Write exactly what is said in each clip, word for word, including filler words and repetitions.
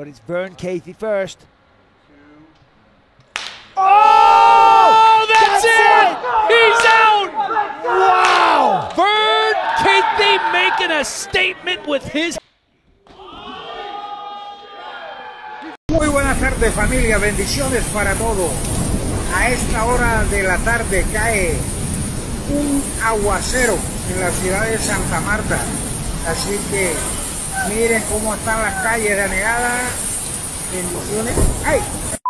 But it's Vern Cathy first. Oh, that's, that's it! it! He's out! Wow! Vern Cathy making a statement with his... Muy buenas tardes, familia, bendiciones para todos. A esta hora de la tarde cae un aguacero en la ciudad de Santa Marta, así que miren cómo están las calles de anegadas. Bendiciones. ¡Ay!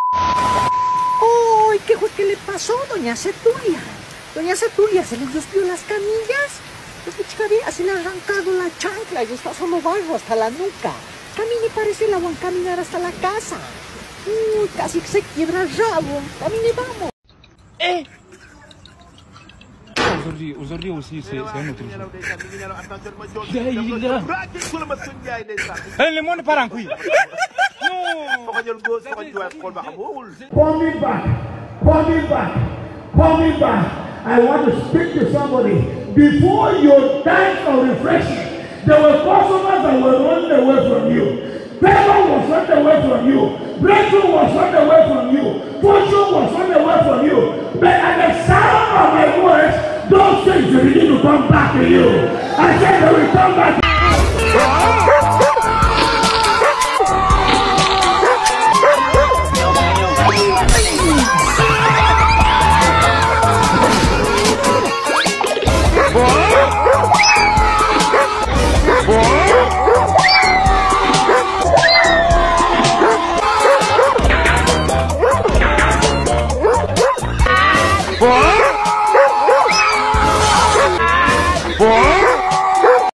¡Ay! ¿Qué fue que le pasó, doña Cetulia? Doña Cetulia, ¿se le rompió las camillas? Pues mi chica, vea, se le ha arrancado la chancla y está solo barro hasta la nuca. Camine, parece la van a caminar hasta la casa. Uy, casi que se quiebra el rabo. Camine, vamos. Eh Aujourd'hui, aujourd'hui aussi, c'est un autre jour. Le monde part en couille. Coming back, coming back, coming back. I want to speak to somebody. Before your time of refreshing, there were customers that were running away from you. Favor was running away from you. Breakthrough was running away from you. Fortune was running away from you. But at the sound of my words, those things will begin to come back to you. I said they will come back to you. What?